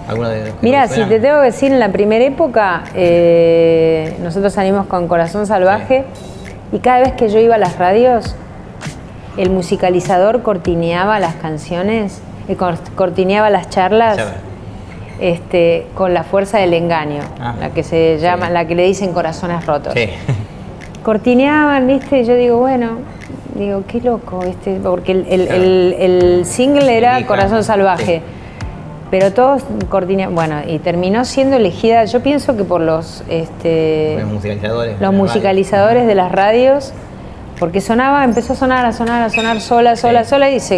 ¿Alguna de los que Mira, te si suenan? te tengo que decir, en la primera época nosotros salimos con Corazón Salvaje y cada vez que yo iba a las radios, el musicalizador cortineaba las canciones, cortineaba las charlas con la fuerza del engaño, la que se llama, la que le dicen Corazones Rotos. Sí. Cortineaban, ¿viste? Y yo digo, bueno, qué loco, ¿viste? Porque el single era Corazón Salvaje. Sí. Pero todos cortineaban, bueno, y terminó siendo elegida, yo pienso que por los musicalizadores de las radios, porque empezó a sonar sola, y se